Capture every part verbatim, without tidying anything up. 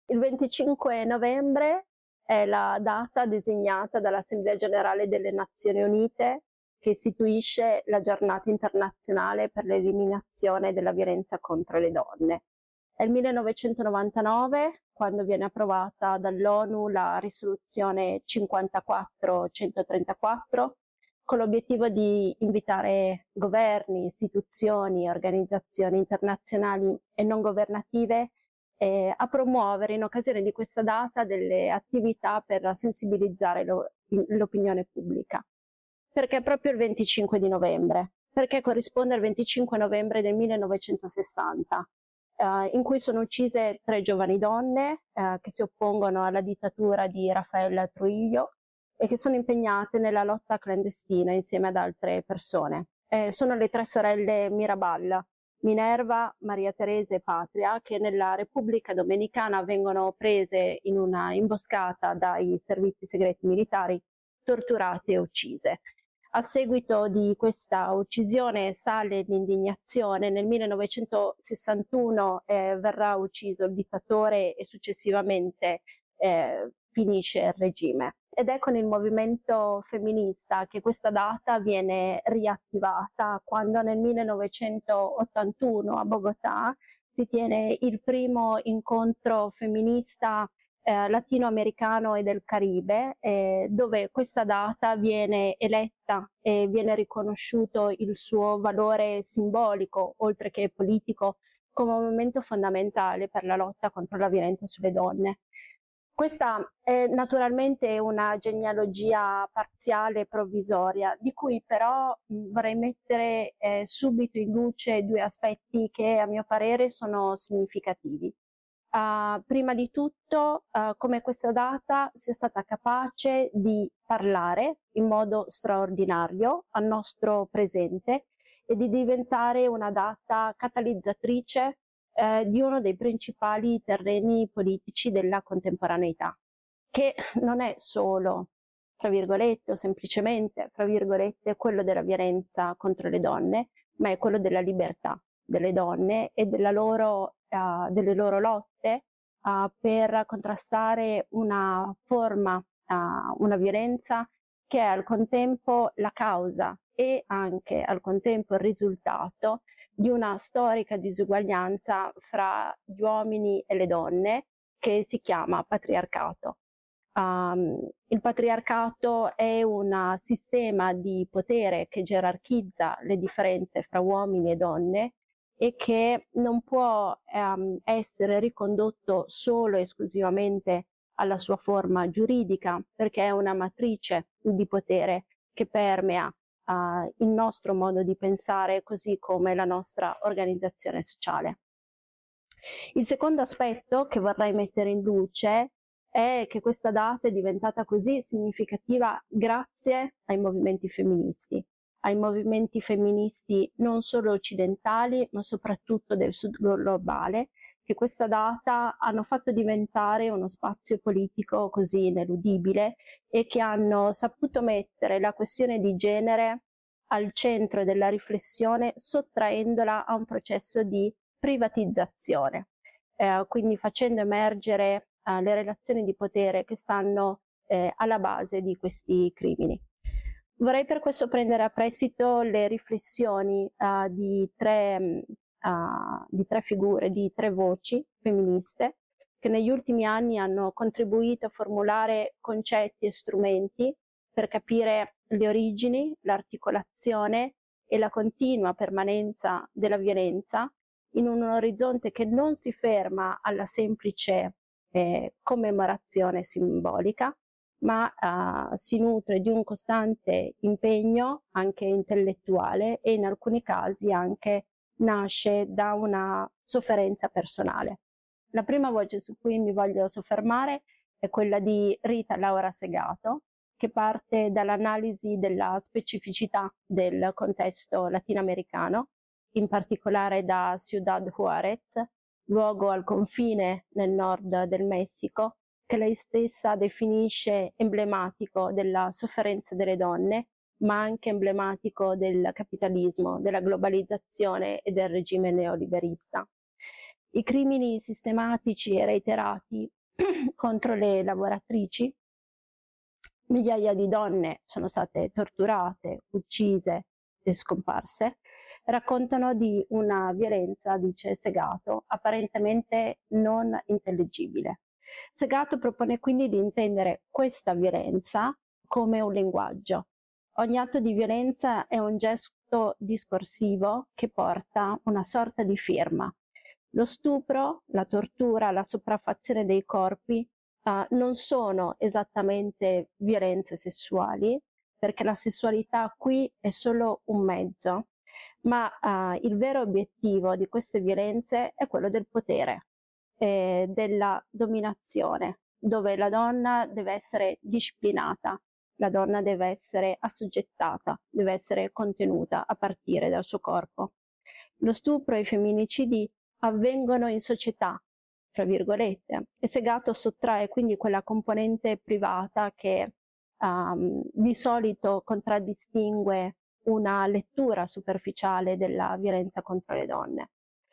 Il venticinque novembre è la data designata dall'Assemblea Generale delle Nazioni Unite che istituisce la Giornata internazionale per l'eliminazione della violenza contro le donne. È il millenovecentonovantanove quando viene approvata dall'ONU la risoluzione cinquantaquattro centotrentaquattro con l'obiettivo di invitare governi, istituzioni, organizzazioni internazionali e non governative eh, a promuovere in occasione di questa data delle attività per sensibilizzare l'opinione pubblica. Perché proprio il venticinque di novembre? Perché corrisponde al venticinque novembre del millenovecentosessanta, eh, in cui sono uccise tre giovani donne eh, che si oppongono alla dittatura di Rafael Trujillo e che sono impegnate nella lotta clandestina insieme ad altre persone. Eh, sono le tre sorelle Mirabal, Minerva, Maria Teresa e Patria, che nella Repubblica Dominicana vengono prese in una imboscata dai servizi segreti militari, torturate e uccise. A seguito di questa uccisione sale l'indignazione. Nel millenovecentosessantuno eh, verrà ucciso il dittatore e successivamente eh, finisce il regime. Ed è con il movimento femminista che questa data viene riattivata quando nel millenovecentottantuno a Bogotà si tiene il primo incontro femminista eh, latinoamericano e del Caribe, eh, dove questa data viene eletta e viene riconosciuto il suo valore simbolico, oltre che politico, come un momento fondamentale per la lotta contro la violenza sulle donne. Questa è naturalmente una genealogia parziale e provvisoria, di cui però mh, vorrei mettere eh, subito in luce due aspetti che a mio parere sono significativi. Uh, prima di tutto, uh, come questa data sia stata capace di parlare in modo straordinario al nostro presente e di diventare una data catalizzatrice eh, di uno dei principali terreni politici della contemporaneità, che non è solo, tra virgolette, o semplicemente, fra virgolette, quello della violenza contro le donne, ma è quello della libertà delle donne e della loro, uh, delle loro lotte uh, per contrastare una forma, uh, una violenza che è al contempo la causa e anche al contempo il risultato di una storica disuguaglianza fra gli uomini e le donne che si chiama patriarcato. Um, il patriarcato è un sistema di potere che gerarchizza le differenze fra uomini e donne e che non può um, essere ricondotto solo e esclusivamente alla sua forma giuridica, perché è una matrice di potere che permea uh, il nostro modo di pensare, così come la nostra organizzazione sociale. Il secondo aspetto che vorrei mettere in luce è che questa data è diventata così significativa grazie ai movimenti femministi, ai movimenti femministi non solo occidentali, ma soprattutto del sud globale, che questa data hanno fatto diventare uno spazio politico così ineludibile e che hanno saputo mettere la questione di genere al centro della riflessione, sottraendola a un processo di privatizzazione, eh, quindi facendo emergere eh, le relazioni di potere che stanno eh, alla base di questi crimini. Vorrei per questo prendere a prestito le riflessioni uh, di, tre, uh, di tre figure, di tre voci femministe che negli ultimi anni hanno contribuito a formulare concetti e strumenti per capire le origini, l'articolazione e la continua permanenza della violenza in un orizzonte che non si ferma alla semplice eh, commemorazione simbolica, ma uh, si nutre di un costante impegno anche intellettuale e in alcuni casi anche nasce da una sofferenza personale. La prima voce su cui mi voglio soffermare è quella di Rita Laura Segato, che parte dall'analisi della specificità del contesto latinoamericano, in particolare da Ciudad Juárez, luogo al confine nel nord del Messico, che lei stessa definisce emblematico della sofferenza delle donne, ma anche emblematico del capitalismo, della globalizzazione e del regime neoliberista. I crimini sistematici e reiterati contro le lavoratrici. Migliaia di donne sono state torturate, uccise e scomparse. Raccontano di una violenza, dice Segato, apparentemente non intelligibile. Segato propone quindi di intendere questa violenza come un linguaggio. Ogni atto di violenza è un gesto discorsivo che porta una sorta di firma. Lo stupro, la tortura, la sopraffazione dei corpi Uh, non sono esattamente violenze sessuali, perché la sessualità qui è solo un mezzo, ma uh, il vero obiettivo di queste violenze è quello del potere, eh, della dominazione, dove la donna deve essere disciplinata, la donna deve essere assoggettata, deve essere contenuta a partire dal suo corpo. Lo stupro e i femminicidi avvengono in società, tra virgolette, e Segato sottrae quindi quella componente privata che um, di solito contraddistingue una lettura superficiale della violenza contro le donne.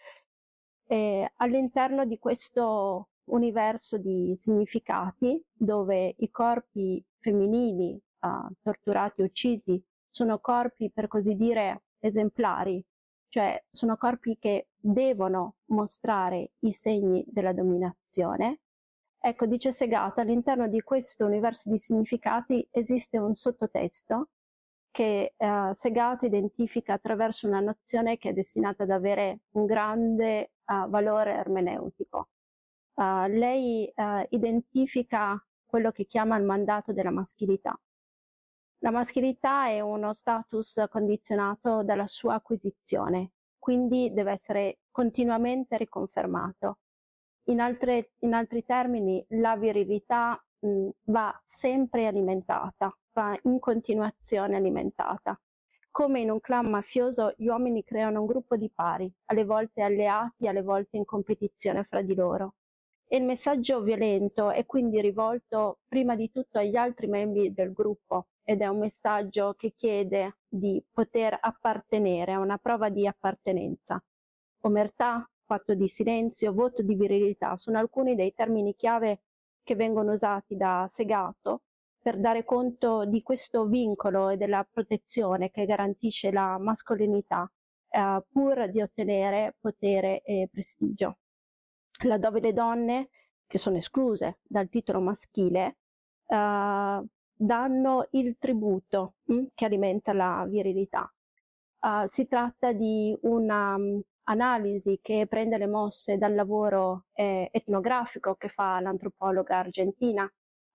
All'interno di questo universo di significati, dove i corpi femminili uh, torturati e uccisi sono corpi, per così dire, esemplari, cioè sono corpi che devono mostrare i segni della dominazione. Ecco, dice Segato, all'interno di questo universo di significati esiste un sottotesto che eh, Segato identifica attraverso una nozione che è destinata ad avere un grande uh, valore ermeneutico. Uh, lei uh, identifica quello che chiama il mandato della maschilità. La maschilità è uno status condizionato dalla sua acquisizione, quindi deve essere continuamente riconfermato. In, altre, in altri termini, la virilità mh, va sempre alimentata, va in continuazione alimentata. Come in un clan mafioso, gli uomini creano un gruppo di pari, alle volte alleati, alle volte in competizione fra di loro. E il messaggio violento è quindi rivolto prima di tutto agli altri membri del gruppo, ed è un messaggio che chiede di poter appartenere, a una prova di appartenenza. Omertà, patto di silenzio, voto di virilità sono alcuni dei termini chiave che vengono usati da Segato per dare conto di questo vincolo e della protezione che garantisce la mascolinità, eh, pur di ottenere potere e prestigio. Laddove le donne, che sono escluse dal titolo maschile, eh, danno il tributo hm, che alimenta la virilità. Uh, si tratta di una um, analisi che prende le mosse dal lavoro eh, etnografico che fa l'antropologa argentina,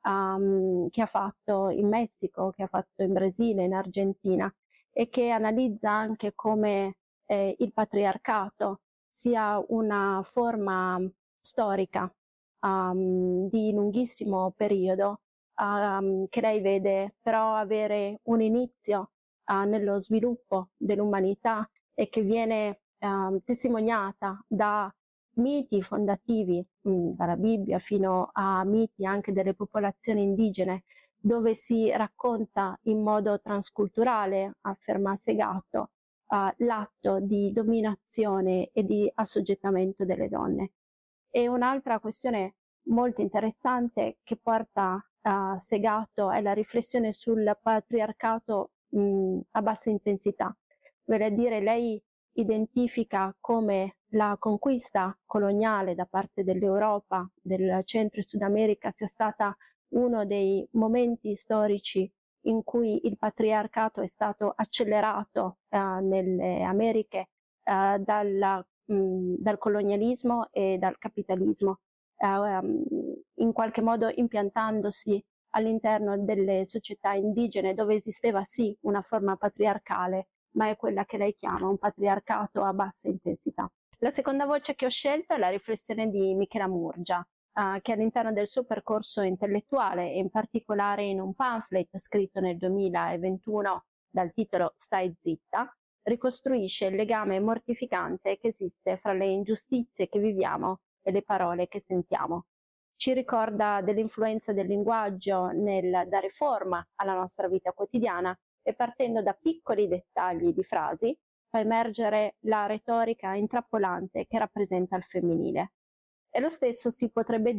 um, che ha fatto in Messico, che ha fatto in Brasile, in Argentina, e che analizza anche come eh, il patriarcato sia una forma storica um, di lunghissimo periodo, um, che lei vede però avere un inizio uh, nello sviluppo dell'umanità e che viene uh, testimoniata da miti fondativi, mh, dalla Bibbia fino a miti anche delle popolazioni indigene, dove si racconta in modo transculturale, afferma Segato, uh, l'atto di dominazione e di assoggettamento delle donne. E un'altra questione molto interessante che porta uh, Segato è la riflessione sul patriarcato mh, a bassa intensità, vale a dire lei identifica come la conquista coloniale da parte dell'Europa, del Centro e Sud America sia stata uno dei momenti storici in cui il patriarcato è stato accelerato uh, nelle Americhe uh, dalla, mh, dal colonialismo e dal capitalismo, uh, um, in qualche modo impiantandosi all'interno delle società indigene dove esisteva sì una forma patriarcale, ma è quella che lei chiama un patriarcato a bassa intensità. La seconda voce che ho scelto è la riflessione di Michela Murgia, uh, che all'interno del suo percorso intellettuale, e in particolare in un pamphlet scritto nel duemilaventuno dal titolo Stai zitta, ricostruisce il legame mortificante che esiste fra le ingiustizie che viviamo e le parole che sentiamo. Ci ricorda dell'influenza del linguaggio nel dare forma alla nostra vita quotidiana e partendo da piccoli dettagli di frasi fa emergere la retorica intrappolante che rappresenta il femminile. E lo stesso si potrebbe dire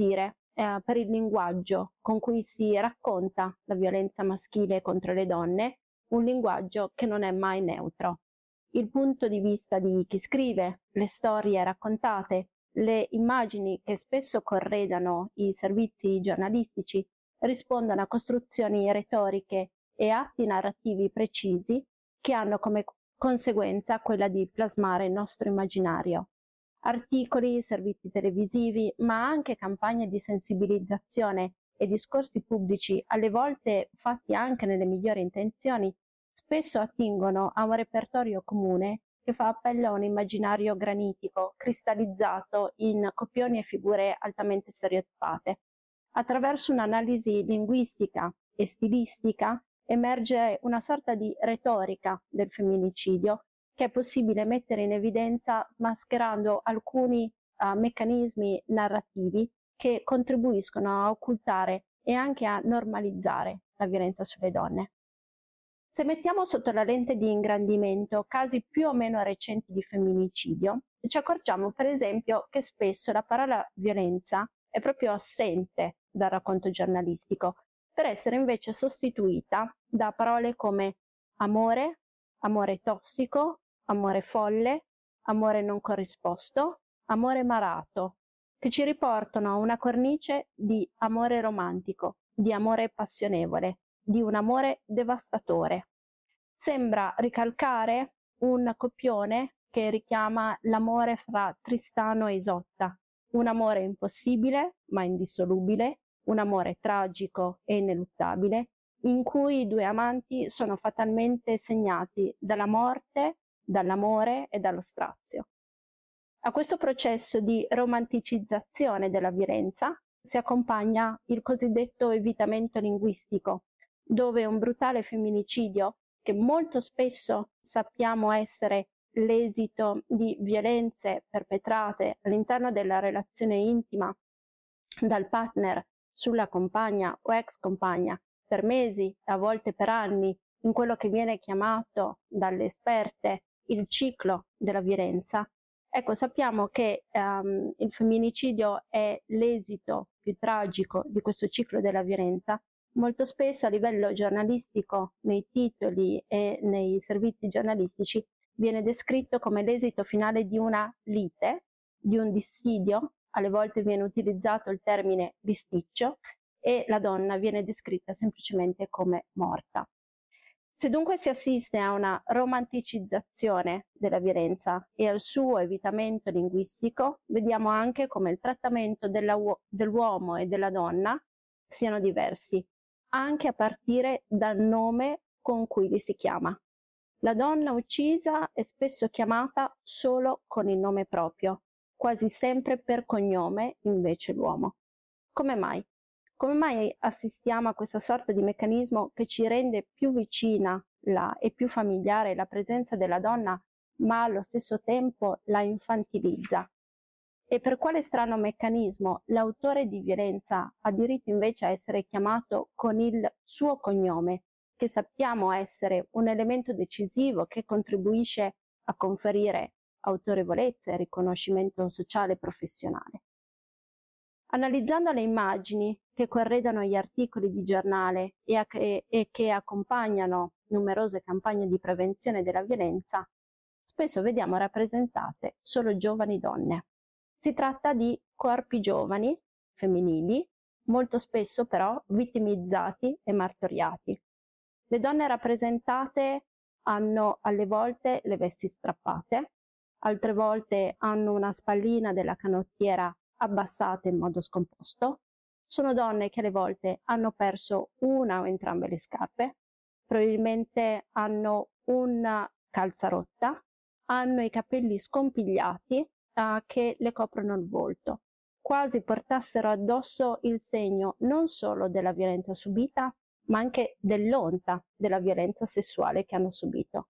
eh, per il linguaggio con cui si racconta la violenza maschile contro le donne, un linguaggio che non è mai neutro. Il punto di vista di chi scrive, le storie raccontate, le immagini che spesso corredano i servizi giornalistici rispondono a costruzioni retoriche e atti narrativi precisi che hanno come conseguenza quella di plasmare il nostro immaginario. Articoli, servizi televisivi, ma anche campagne di sensibilizzazione e discorsi pubblici, alle volte fatti anche nelle migliori intenzioni, spesso attingono a un repertorio comune che fa appello a un immaginario granitico, cristallizzato in copioni e figure altamente stereotipate. Attraverso un'analisi linguistica e stilistica emerge una sorta di retorica del femminicidio che è possibile mettere in evidenza smascherando alcuni uh, meccanismi narrativi che contribuiscono a occultare e anche a normalizzare la violenza sulle donne. Se mettiamo sotto la lente di ingrandimento casi più o meno recenti di femminicidio, ci accorgiamo per esempio che spesso la parola violenza è proprio assente dal racconto giornalistico, per essere invece sostituita da parole come amore, amore tossico, amore folle, amore non corrisposto, amore marato, che ci riportano a una cornice di amore romantico, di amore passionevole, di un amore devastatore. Sembra ricalcare un copione che richiama l'amore fra Tristano e Isotta, un amore impossibile ma indissolubile, un amore tragico e ineluttabile, in cui i due amanti sono fatalmente segnati dalla morte, dall'amore e dallo strazio. A questo processo di romanticizzazione della violenza si accompagna il cosiddetto evitamento linguistico, dove un brutale femminicidio, che molto spesso sappiamo essere l'esito di violenze perpetrate all'interno della relazione intima dal partner sulla compagna o ex compagna per mesi, a volte per anni, in quello che viene chiamato dalle esperte il ciclo della violenza. Ecco, sappiamo che um, il femminicidio è l'esito più tragico di questo ciclo della violenza. Molto spesso a livello giornalistico, nei titoli e nei servizi giornalistici, viene descritto come l'esito finale di una lite, di un dissidio, alle volte viene utilizzato il termine bisticcio, e la donna viene descritta semplicemente come morta. Se dunque si assiste a una romanticizzazione della violenza e al suo evitamento linguistico, vediamo anche come il trattamento dell'uomo e della donna siano diversi, anche a partire dal nome con cui li si chiama. La donna uccisa è spesso chiamata solo con il nome proprio, quasi sempre per cognome invece l'uomo. Come mai? Come mai assistiamo a questa sorta di meccanismo che ci rende più vicina la, e più familiare la presenza della donna, ma allo stesso tempo la infantilizza? E per quale strano meccanismo l'autore di violenza ha diritto invece a essere chiamato con il suo cognome, che sappiamo essere un elemento decisivo che contribuisce a conferire autorevolezza e riconoscimento sociale e professionale? Analizzando le immagini che corredano gli articoli di giornale e, a che, e che accompagnano numerose campagne di prevenzione della violenza, spesso vediamo rappresentate solo giovani donne. Si tratta di corpi giovani, femminili, molto spesso però vittimizzati e martoriati. Le donne rappresentate hanno alle volte le vesti strappate, altre volte hanno una spallina della canottiera abbassate in modo scomposto. Sono donne che alle volte hanno perso una o entrambe le scarpe, probabilmente hanno una calza rotta, hanno i capelli scompigliati eh, che le coprono il volto, quasi portassero addosso il segno non solo della violenza subita, ma anche dell'onta della violenza sessuale che hanno subito.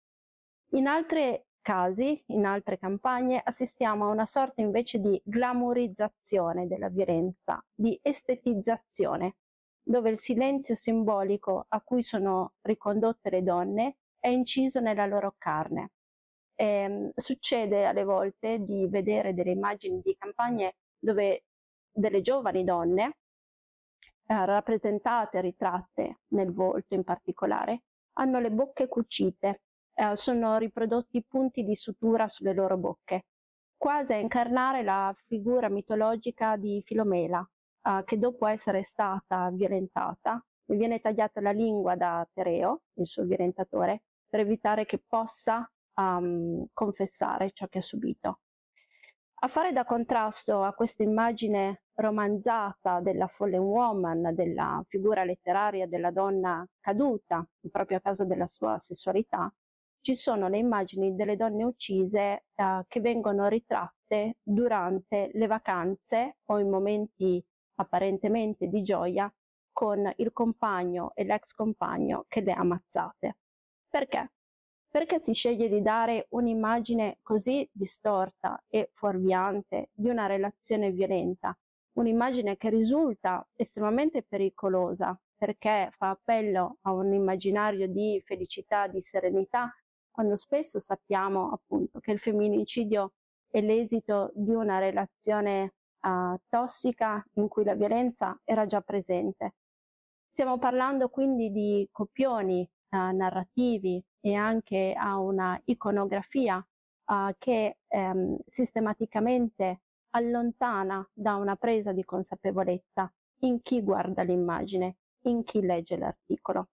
In altri casi, in altre campagne, assistiamo a una sorta invece di glamourizzazione della violenza, di estetizzazione, dove il silenzio simbolico a cui sono ricondotte le donne è inciso nella loro carne. E, succede alle volte di vedere delle immagini di campagne dove delle giovani donne, eh, rappresentate, ritratte nel volto in particolare, hanno le bocche cucite, eh, sono riprodotti punti di sutura sulle loro bocche, quasi a incarnare la figura mitologica di Filomela, eh, che dopo essere stata violentata, le viene tagliata la lingua da Tereo, il suo violentatore, per evitare che possa um, confessare ciò che ha subito. A fare da contrasto a questa immagine romanzata della fallen woman, della figura letteraria della donna caduta, proprio a causa della sua sessualità, ci sono le immagini delle donne uccise eh, che vengono ritratte durante le vacanze o in momenti apparentemente di gioia con il compagno e l'ex compagno che le ha ammazzate. Perché? Perché si sceglie di dare un'immagine così distorta e fuorviante di una relazione violenta, un'immagine che risulta estremamente pericolosa perché fa appello a un immaginario di felicità, di serenità, quando spesso sappiamo appunto che il femminicidio è l'esito di una relazione uh, tossica in cui la violenza era già presente. Stiamo parlando quindi di copioni uh, narrativi e anche a una iconografia uh, che um, sistematicamente allontana da una presa di consapevolezza in chi guarda l'immagine, in chi legge l'articolo.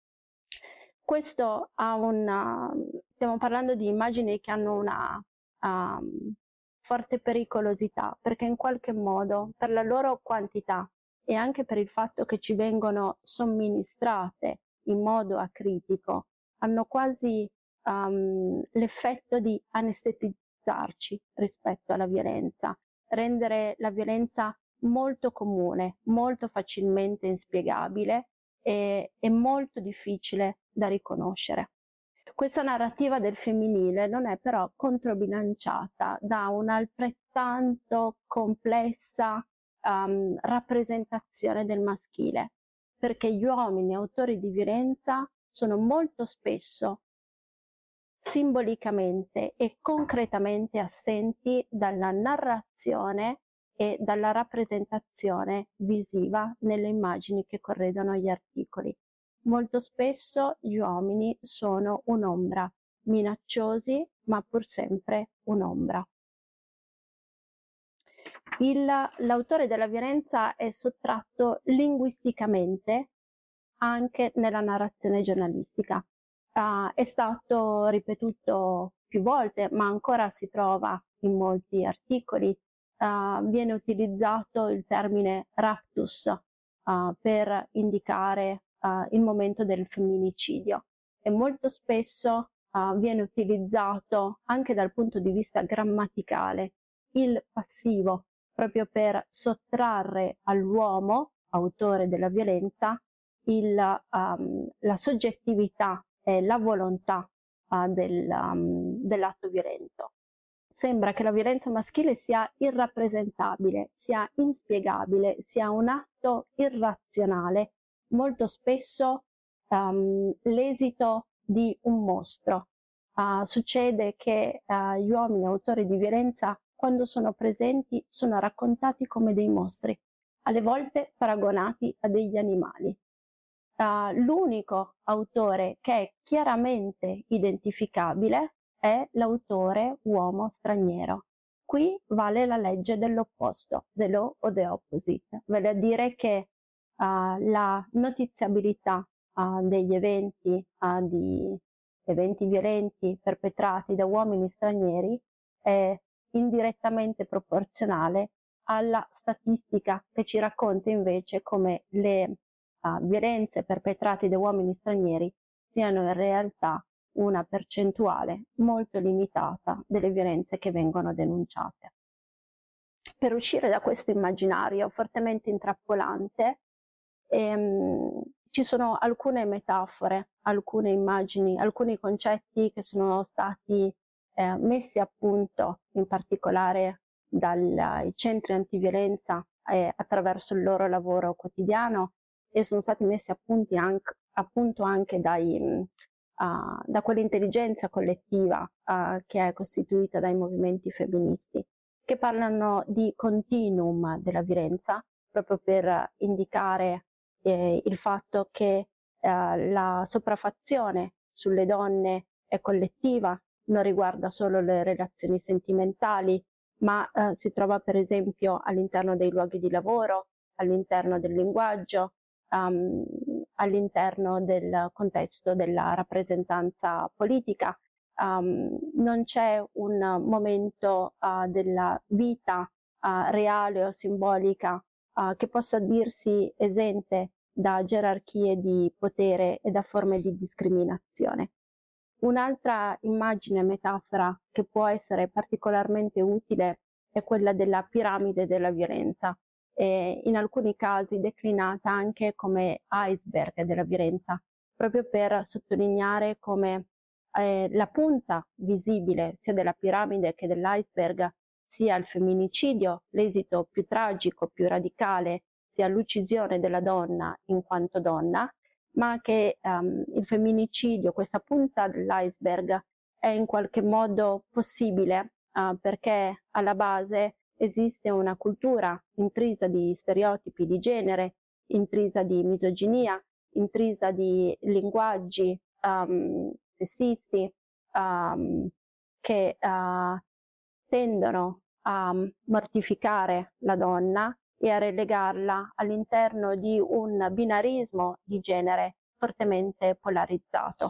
Questo ha una, stiamo parlando di immagini che hanno una um, forte pericolosità, perché in qualche modo, per la loro quantità e anche per il fatto che ci vengono somministrate in modo acritico, hanno quasi um, l'effetto di anestetizzarci rispetto alla violenza, rendere la violenza molto comune, molto facilmente inspiegabile e, e molto difficile da riconoscere. Questa narrativa del femminile non è però controbilanciata da un'altrettanto complessa um, rappresentazione del maschile, perché gli uomini autori di violenza sono molto spesso simbolicamente e concretamente assenti dalla narrazione e dalla rappresentazione visiva nelle immagini che corredono gli articoli. Molto spesso gli uomini sono un'ombra, minacciosi ma pur sempre un'ombra. L'autore della violenza è sottratto linguisticamente anche nella narrazione giornalistica. Uh, è stato ripetuto più volte, ma ancora si trova in molti articoli. Uh, viene utilizzato il termine raptus uh, per indicare uh, il momento del femminicidio e molto spesso uh, viene utilizzato anche dal punto di vista grammaticale il passivo, proprio per sottrarre all'uomo, autore della violenza, il, um, la soggettività e la volontà uh, del, um, dell'atto violento. Sembra che la violenza maschile sia irrappresentabile, sia inspiegabile, sia un atto irrazionale, molto spesso um, l'esito di un mostro. Uh, succede che uh, gli uomini autori di violenza, quando sono presenti, sono raccontati come dei mostri, alle volte paragonati a degli animali. Uh, l'unico autore che è chiaramente identificabile è l'autore uomo straniero. Qui vale la legge dell'opposto, the law of the opposite, vale a dire che uh, la notiziabilità uh, degli eventi, uh, di eventi violenti perpetrati da uomini stranieri è indirettamente proporzionale alla statistica che ci racconta invece come le Uh, violenze perpetrate da uomini stranieri siano in realtà una percentuale molto limitata delle violenze che vengono denunciate. Per uscire da questo immaginario fortemente intrappolante ehm, ci sono alcune metafore, alcune immagini, alcuni concetti che sono stati eh, messi a punto in particolare dai centri antiviolenza eh, attraverso il loro lavoro quotidiano e sono stati messi a, punti anche, a punto anche dai, uh, da quell'intelligenza collettiva uh, che è costituita dai movimenti femministi. che parlano di continuum della violenza, proprio per indicare eh, il fatto che eh, la sopraffazione sulle donne è collettiva, non riguarda solo le relazioni sentimentali, ma eh, si trova per esempio all'interno dei luoghi di lavoro, all'interno del linguaggio, um, all'interno del contesto della rappresentanza politica. Um, non c'è un momento uh, della vita uh, reale o simbolica uh, che possa dirsi esente da gerarchie di potere e da forme di discriminazione. Un'altra immagine metafora che può essere particolarmente utile è quella della piramide della violenza, e in alcuni casi declinata anche come iceberg della violenza, proprio per sottolineare come eh, la punta visibile sia della piramide che dell'iceberg sia il femminicidio, l'esito più tragico, più radicale, sia l'uccisione della donna in quanto donna, ma che um, il femminicidio, questa punta dell'iceberg, è in qualche modo possibile uh, perché alla base esiste una cultura intrisa di stereotipi di genere, intrisa di misoginia, intrisa di linguaggi um, sessisti um, che uh, tendono a mortificare la donna e a relegarla all'interno di un binarismo di genere fortemente polarizzato.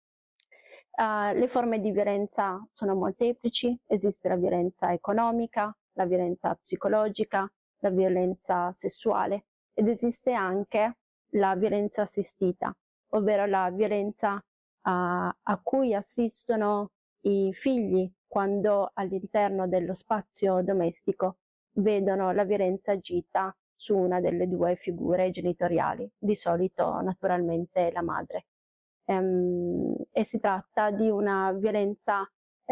Uh, le forme di violenza sono molteplici, esiste la violenza economica, la violenza psicologica, la violenza sessuale ed esiste anche la violenza assistita, ovvero la violenza uh, a cui assistono i figli quando all'interno dello spazio domestico vedono la violenza agita su una delle due figure genitoriali, di solito naturalmente la madre. Ehm, e si tratta di una violenza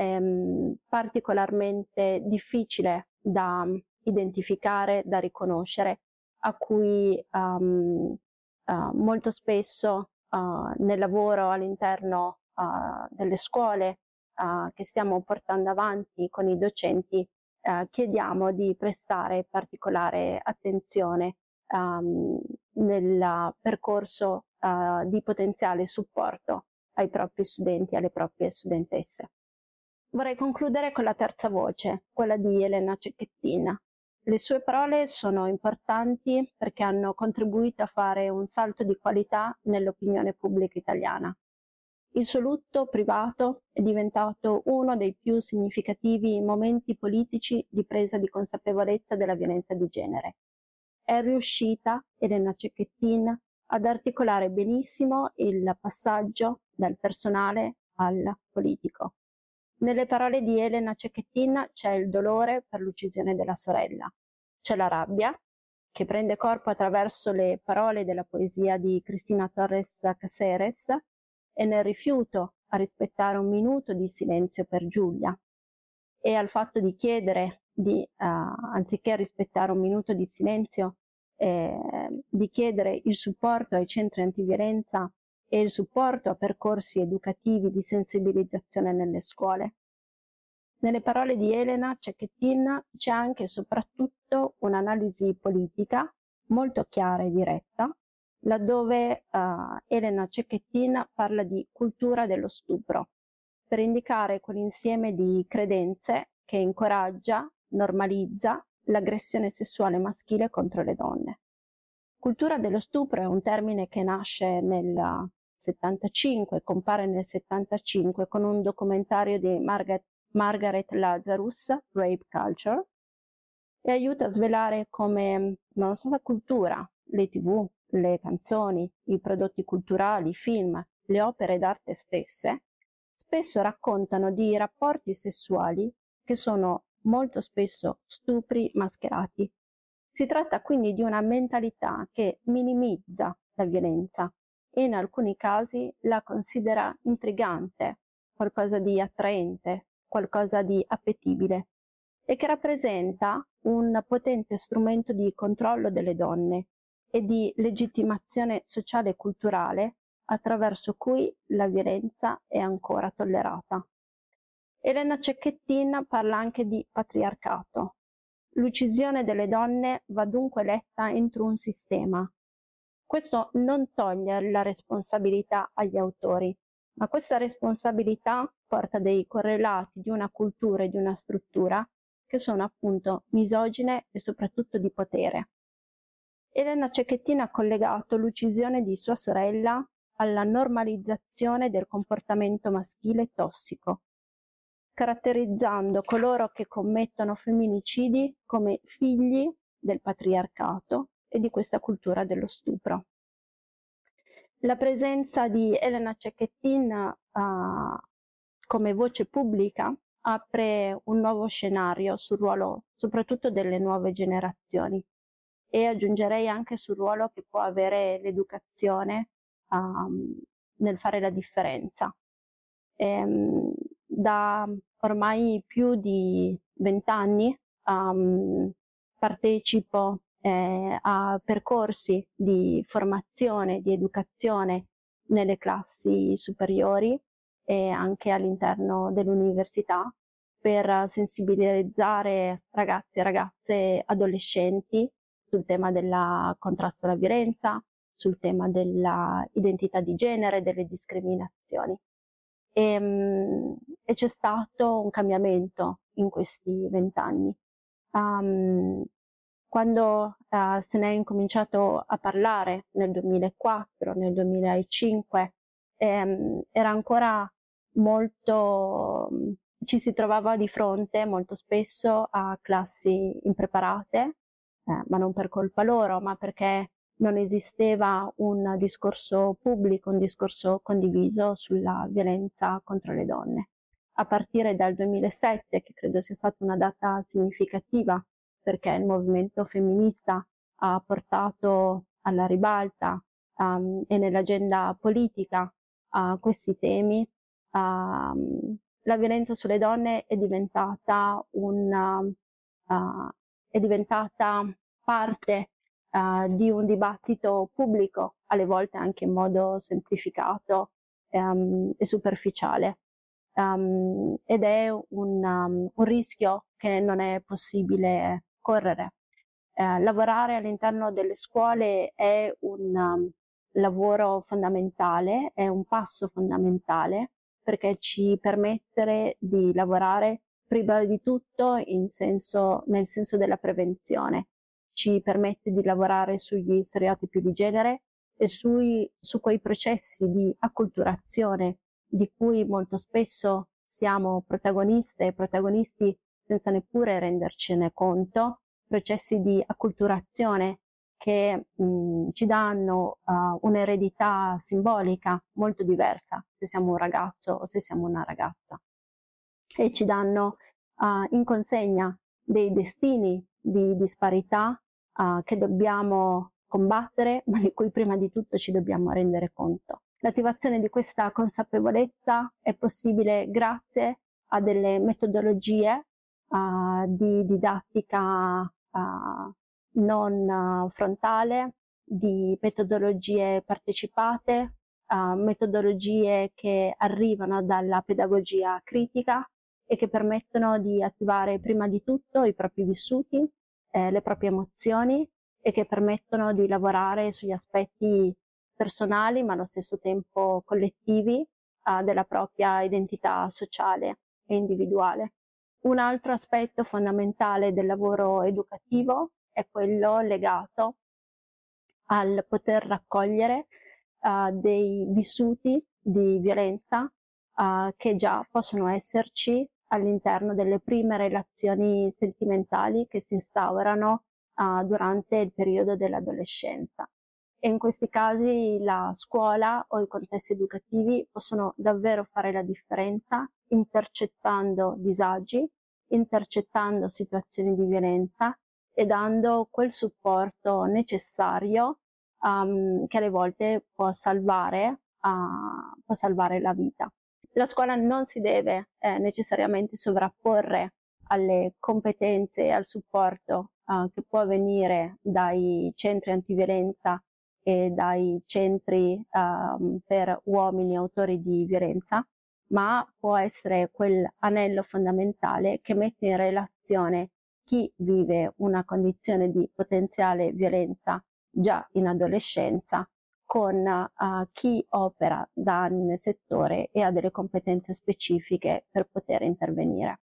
ehm, particolarmente difficile da identificare, da riconoscere, a cui um, uh, molto spesso uh, nel lavoro all'interno uh, delle scuole uh, che stiamo portando avanti con i docenti uh, chiediamo di prestare particolare attenzione um, nel percorso uh, di potenziale supporto ai propri studenti e alle proprie studentesse. Vorrei concludere con la terza voce, quella di Elena Cecchettin. Le sue parole sono importanti perché hanno contribuito a fare un salto di qualità nell'opinione pubblica italiana. Il suo lutto privato è diventato uno dei più significativi momenti politici di presa di consapevolezza della violenza di genere. È riuscita, Elena Cecchettin, ad articolare benissimo il passaggio dal personale al politico. Nelle parole di Elena Cecchettin c'è il dolore per l'uccisione della sorella, c'è la rabbia, che prende corpo attraverso le parole della poesia di Cristina Torres Caceres e nel rifiuto a rispettare un minuto di silenzio per Giulia, e al fatto di chiedere di, uh, anziché rispettare un minuto di silenzio, eh, di chiedere il supporto ai centri antiviolenza e il supporto a percorsi educativi di sensibilizzazione nelle scuole. Nelle parole di Elena Cecchettin c'è anche e soprattutto un'analisi politica molto chiara e diretta, laddove uh, Elena Cecchettin parla di cultura dello stupro, per indicare quell'insieme di credenze che incoraggia, normalizza l'aggressione sessuale maschile contro le donne. Cultura dello stupro è un termine che nasce nel settantacinque, compare nel settantacinque con un documentario di Margaret, Margaret Lazarus, Rape Culture, e aiuta a svelare come la nostra cultura, le tv, le canzoni, i prodotti culturali, i film, le opere d'arte stesse, spesso raccontano di rapporti sessuali che sono molto spesso stupri mascherati. Si tratta quindi di una mentalità che minimizza la violenza e in alcuni casi la considera intrigante, qualcosa di attraente, qualcosa di appetibile, e che rappresenta un potente strumento di controllo delle donne e di legittimazione sociale e culturale attraverso cui la violenza è ancora tollerata. Elena Cecchettin parla anche di patriarcato. L'uccisione delle donne va dunque letta entro un sistema. Questo non toglie la responsabilità agli autori, ma questa responsabilità porta dei correlati di una cultura e di una struttura che sono appunto misogine e soprattutto di potere. Elena Cecchettin ha collegato l'uccisione di sua sorella alla normalizzazione del comportamento maschile tossico, caratterizzando coloro che commettono femminicidi come figli del patriarcato e di questa cultura dello stupro. La presenza di Elena Cecchettin uh, come voce pubblica apre un nuovo scenario sul ruolo soprattutto delle nuove generazioni, e aggiungerei anche sul ruolo che può avere l'educazione um, nel fare la differenza. Ehm, da ormai più di vent'anni um, partecipo eh, a percorsi di formazione, di educazione nelle classi superiori e anche all'interno dell'università per sensibilizzare ragazzi e ragazze adolescenti sul tema del contrasto alla violenza, sul tema dell'identità di genere, delle discriminazioni. E, e c'è stato un cambiamento in questi vent'anni. Um, quando uh, se ne è incominciato a parlare nel duemilaquattro, nel duemilacinque, ehm, era ancora molto, ci si trovava di fronte molto spesso a classi impreparate, eh, ma non per colpa loro, ma perché non esisteva un discorso pubblico, un discorso condiviso sulla violenza contro le donne. A partire dal duemilasette, che credo sia stata una data significativa, perché il movimento femminista ha portato alla ribalta um, e nell'agenda politica uh, questi temi, um, la violenza sulle donne è diventata, una, uh, è diventata parte uh, di un dibattito pubblico, alle volte anche in modo semplificato um, e superficiale. Um, ed è un, um, un rischio che non è possibile correre. Eh, lavorare all'interno delle scuole è un um, lavoro fondamentale, è un passo fondamentale, perché ci permette di lavorare prima di tutto in senso, nel senso della prevenzione, ci permette di lavorare sugli stereotipi di genere e sui, su quei processi di acculturazione di cui molto spesso siamo protagoniste e protagonisti senza neppure rendercene conto, processi di acculturazione che mh, ci danno uh, un'eredità simbolica molto diversa se siamo un ragazzo o se siamo una ragazza, e ci danno uh, in consegna dei destini di disparità uh, che dobbiamo combattere, ma di cui prima di tutto ci dobbiamo rendere conto. L'attivazione di questa consapevolezza è possibile grazie a delle metodologie uh, di didattica uh, non uh, frontale, di metodologie partecipate, uh, metodologie che arrivano dalla pedagogia critica e che permettono di attivare prima di tutto i propri vissuti, eh, le proprie emozioni, e che permettono di lavorare sugli aspetti personali ma allo stesso tempo collettivi uh, della propria identità sociale e individuale. Un altro aspetto fondamentale del lavoro educativo è quello legato al poter raccogliere uh, dei vissuti di violenza uh, che già possono esserci all'interno delle prime relazioni sentimentali che si instaurano uh, durante il periodo dell'adolescenza. E in questi casi la scuola o i contesti educativi possono davvero fare la differenza, intercettando disagi, intercettando situazioni di violenza e dando quel supporto necessario um, che alle volte può salvare, uh, può salvare la vita. La scuola non si deve eh, necessariamente sovrapporre alle competenze e al supporto uh, che può venire dai centri antiviolenza e dai centri um, per uomini autori di violenza, ma può essere quell'anello fondamentale che mette in relazione chi vive una condizione di potenziale violenza già in adolescenza con uh, chi opera da anni nel settore e ha delle competenze specifiche per poter intervenire.